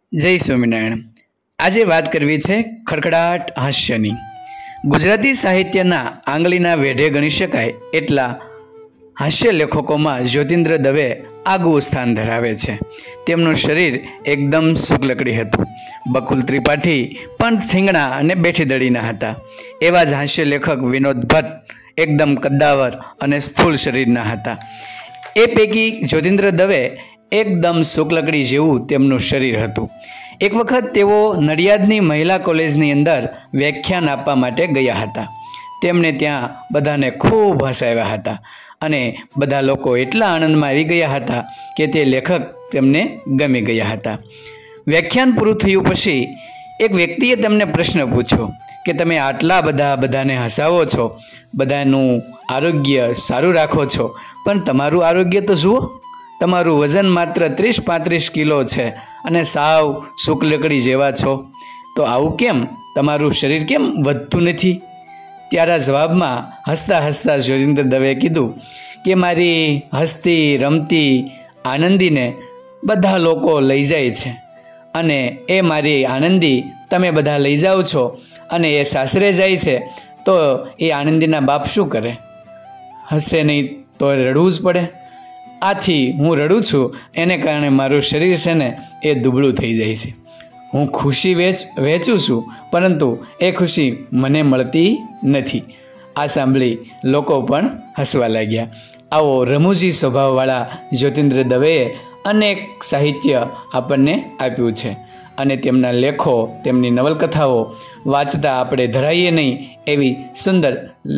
જય સ્વામિનારાયણ। આજે વાત કરવી છે ખડખડાટ હાસ્યની। ગુજરાતી સાહિત્યના આંગળીના વેઢે ગણી શકાય એટલા હાસ્ય લેખકોમાં જ્યોતિન્દ્ર દવે આગવું સ્થાન ધરાવે છે। તેમનું શરીર એકદમ શુક્લકડી હતું। બકુલ ત્રિપાઠી પણ થીંગણા અને બેઠી દડીના હતા। એવા જ હાસ્ય લેખક વિનોદ ભટ્ટ એકદમ કદ્દાવર અને સ્થૂળ શરીરના હતા। એ પૈકી જ્યોતિન્દ્ર દવે એકદમ શુક્લકડી જેવું તેમનું શરીર હતું। એક વખત તેઓ નડિયાદની મહિલા કોલેજની અંદર વ્યાખ્યાન આપવા માટે ગયા હતા। તેમને ત્યાં બધાને ખૂબ હસાવ્યા હતા અને બધા લોકો એટલા આનંદમાં આવી ગયા હતા કે તે લેખક તેમને ગમી ગયા હતા। વ્યાખ્યાન પૂરું થયું પછી એક વ્યક્તિએ તેમને પ્રશ્ન પૂછ્યો કે તમે આટલા બધાને હસાવો છો, બધાનું આરોગ્ય સારું રાખો છો, પણ તમારું આરોગ્ય તો જુઓ, તમારું વજન માત્ર 30-35 કિલો છે અને સાવ શુક્લકડી જેવા છો, તો આવું કેમ? તમારું શરીર કેમ વધતું નથી? ત્યારે જવાબમાં હસતા હસતા જ્યોતિન્દ્ર દવે કીધું કે મારી હસતી રમતી આનંદીને બધા લોકો લઈ જાય છે અને એ મારી આનંદી તમે બધા લઈ જાઓ છો અને એ સાસરે જાય છે, તો એ આનંદીના બાપ શું કરે? હસે નહીં તો રડવું જ પડે। આથી હું રડું છું, એને કારણે મારું શરીર છે ને એ દુબળું થઈ જાય છે। હું ખુશી વહેંચું છું, પરંતુ એ ખુશી મને મળતી નથી। આ સાંભળી લોકો પણ હસવા લાગ્યા। આવો રમૂજી સ્વભાવવાળા જ્યોતિન્દ્ર દવેએ અનેક સાહિત્ય આપણને આપ્યું છે અને તેમના લેખો, તેમની નવલકથાઓ વાંચતા આપણે ધરાઈએ નહીં એવી સુંદર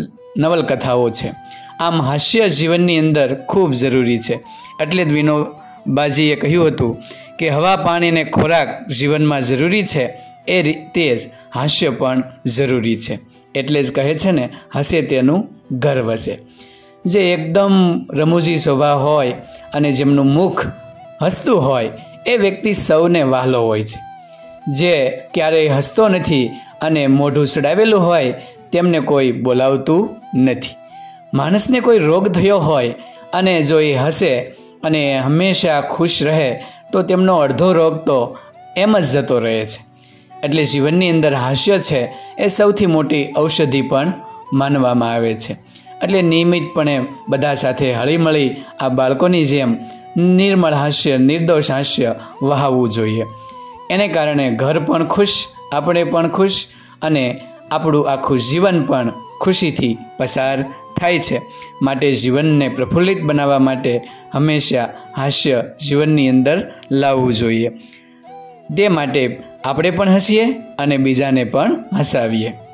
નવલકથાઓ છે। આમ હાસ્ય જીવનની અંદર ખૂબ જરૂરી છે। એટલે જ વિનોબાજીએ કહ્યું હતું કે હવા, પાણી અને ખોરાક જીવનમાં જરૂરી છે, એ રીતે જ હાસ્ય પણ જરૂરી છે। એટલે જ કહે છે ને, હસે તેનું ઘર વસે। જે એકદમ રમૂજી સ્વભાવ હોય અને જેમનું મુખ હસતું હોય એ વ્યક્તિ સૌને વહાલો હોય છે। જે ક્યારેય હસતો નથી અને મોઢું સડાવેલું હોય તેમને કોઈ બોલાવતું નથી। માણસને કોઈ રોગ થયો હોય અને જો એ હસે અને હંમેશા ખુશ રહે તો તેમનો અડધો રોગ તો એમ જ જતો રહે છે। એટલે જીવનની અંદર હાસ્ય છે એ સૌથી મોટી ઔષધિ પણ માનવામાં આવે છે। એટલે નિયમિતપણે બધા સાથે હળીમળી આ બાળકોની જેમ નિર્મળ હાસ્ય, નિર્દોષ હાસ્ય વહાવવું જોઈએ। એને કારણે ઘર પણ ખુશ, આપણે પણ ખુશ અને આપણું આખું જીવન પણ ખુશીથી પસાર થાય છે। માટે જીવનને પ્રફુલ્લિત બનાવવા માટે હંમેશા હાસ્ય જીવનની અંદર લાવવું જોઈએ। તે માટે આપણે પણ હસીએ અને બીજાને પણ હસાવીએ।